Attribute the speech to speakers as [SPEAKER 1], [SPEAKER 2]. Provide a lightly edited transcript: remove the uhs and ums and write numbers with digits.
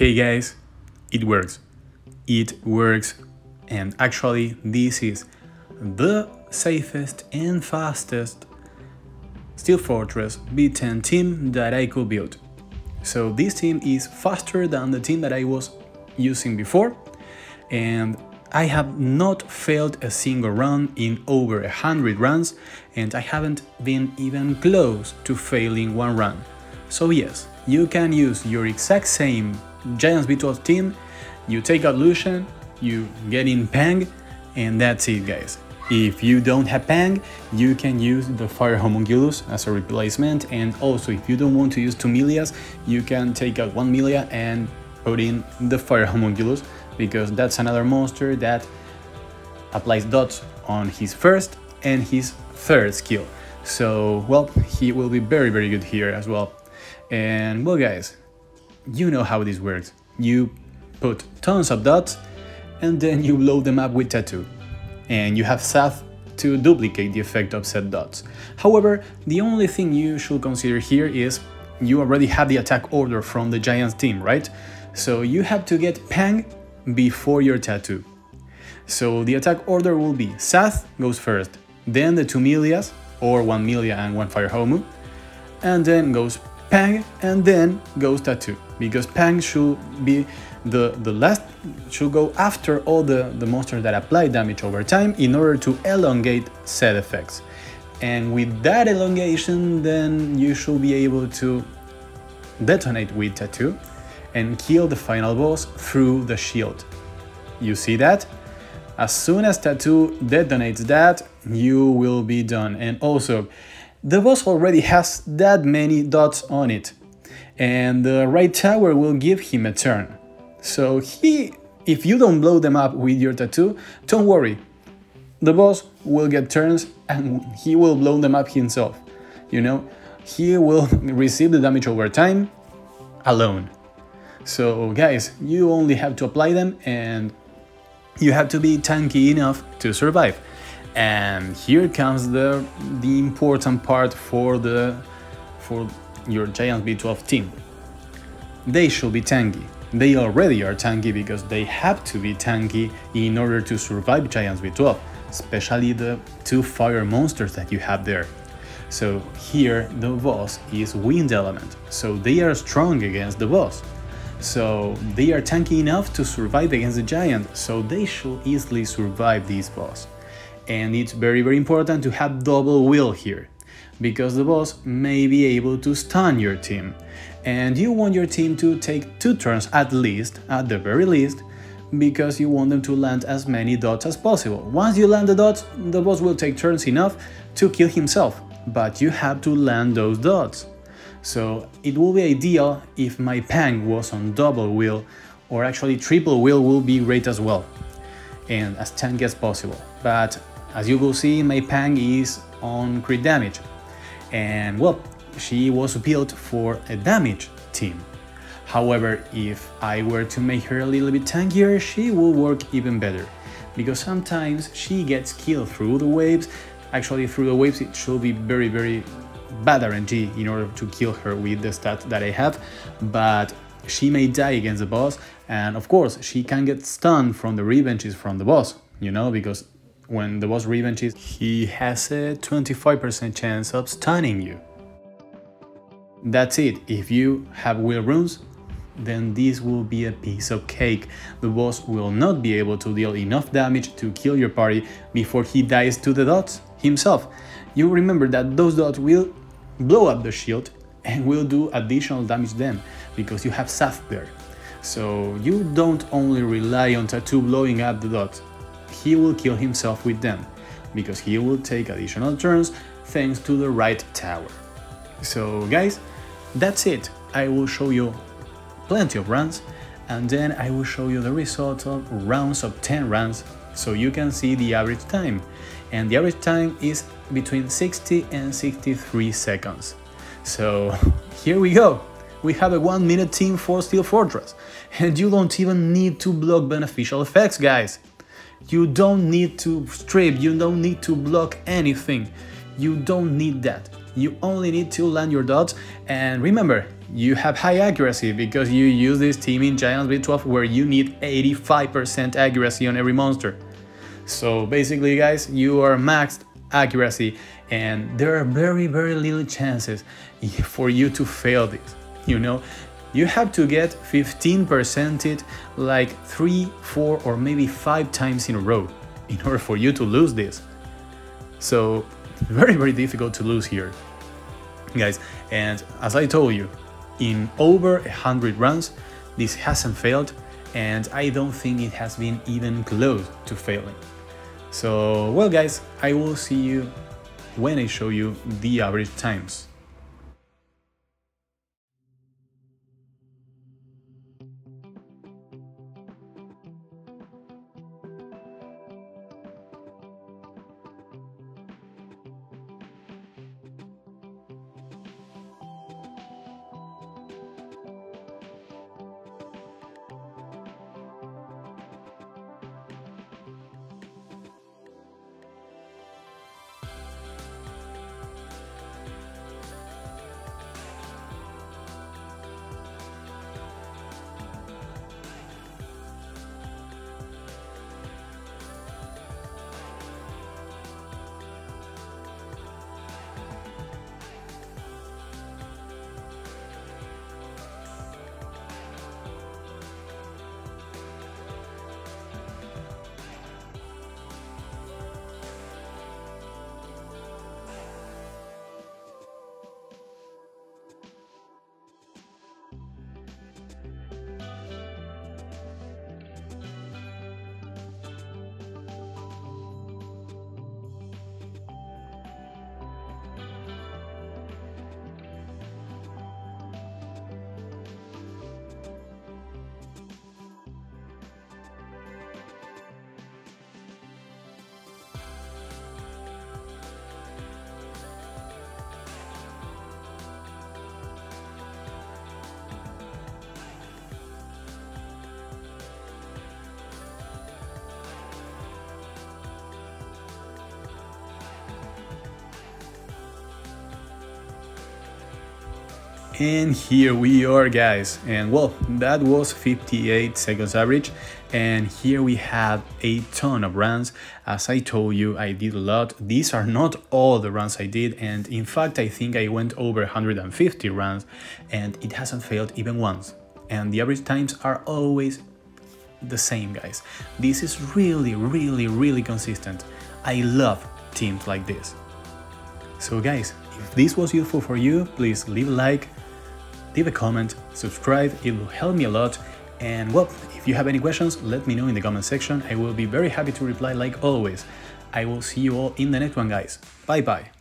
[SPEAKER 1] Okay guys, it works. It works, and actually this is the safest and fastest Steel Fortress B10 team that I could build. So this team is faster than the team that I was using before, and I have not failed a single run in over 100 runs, and I haven't been even close to failing one run. So yes, you can use your exact same Giants B12 team, you take out Lucian, you get in Pang, and that's it guys. If you don't have Pang, you can use the Fire Homunculus as a replacement, and also if you don't want to use 2 Milias, you can take out 1 Milia and put in the Fire Homunculus, because that's another monster that applies dots on his first and his third skill. So, well, he will be very good here as well. And well guys, you know how this works. You put tons of dots and then you blow them up with Tattoo. And you have Seth to duplicate the effect of said dots. However, the only thing you should consider here is you already have the attack order from the Giants team, right? So you have to get Pang before your Tattoo. So the attack order will be Seth goes first, then the 2 Milias, or 1 Milia and 1 Fire Homu, and then goes Pang, and then goes Tattoo, because Pang should be the last, should go after all the monsters that apply damage over time in order to elongate said effects. And with that elongation, then you should be able to detonate with Tattoo and kill the final boss through the shield. You see that? As soon as Tattoo detonates that, you will be done. And also, the boss already has that many dots on it, and the right tower will give him a turn. So if you don't blow them up with your Tattoo, don't worry. The boss will get turns and he will blow them up himself. You know, he will receive the damage over time alone. So guys, you only have to apply them and you have to be tanky enough to survive. And here comes the important part for your Giants B12 team. They should be tanky. They already are tanky because they have to be tanky in order to survive Giants B12, especially the 2 fire monsters that you have there. So here the boss is Wind Element, so they are strong against the boss. So they are tanky enough to survive against the Giant, so they should easily survive this boss. And it's very important to have double will here, because the boss may be able to stun your team, and you want your team to take 2 turns at the very least, because you want them to land as many dots as possible. Once you land the dots, the boss will take turns enough to kill himself, but you have to land those dots. So it will be ideal if my Pang was on double will, or actually triple will be great as well, and as tanky as possible. But as you will see, my Pang is on crit damage, and well, she was built for a damage team. However, if I were to make her a little bit tankier, she will work even better, because sometimes she gets killed through the waves. Actually, through the waves it should be very bad RNG in order to kill her with the stat that I have, but she may die against the boss, and of course she can get stunned from the revenges from the boss, you know, because when the boss revenges, he has a 25% chance of stunning you. That's it. If you have will runes, then this will be a piece of cake. The boss will not be able to deal enough damage to kill your party before he dies to the dots himself. You remember that those dots will blow up the shield and will do additional damage then, because you have Seth there. So you don't only rely on Tattoo blowing up the dots. He will kill himself with them, because he will take additional turns thanks to the right tower. So guys, that's it. I will show you plenty of runs, and then I will show you the result of rounds of 10 runs, so you can see the average time. And the average time is between 60 and 63 seconds. So here we go. We have a 1-minute team for Steel Fortress, and you don't even need to block beneficial effects, guys. You don't need to strip, you don't need to block anything. You don't need that. You only need to land your dots, and remember, you have high accuracy because you use this team in Giants V12 where you need 85% accuracy on every monster. So basically guys, you are maxed accuracy and there are very little chances for you to fail this, you know. You have to get 15% it like 3, 4 or maybe 5 times in a row in order for you to lose this. So very difficult to lose here, guys. And as I told you, in over 100 runs this hasn't failed, and I don't think it has been even close to failing. So well guys, I will see you when I show you the average times. And here we are guys, and well, that was 58 seconds average, and here we have a ton of runs. As I told you, I did a lot. These are not all the runs I did, and in fact I think I went over 150 runs and it hasn't failed even once, and the average times are always the same guys. This is really consistent. I love teams like this. So guys, if this was useful for you, please leave a like, leave a comment, subscribe, it will help me a lot. And well, if you have any questions, let me know in the comment section. I will be very happy to reply like always. I will see you all in the next one guys. Bye bye.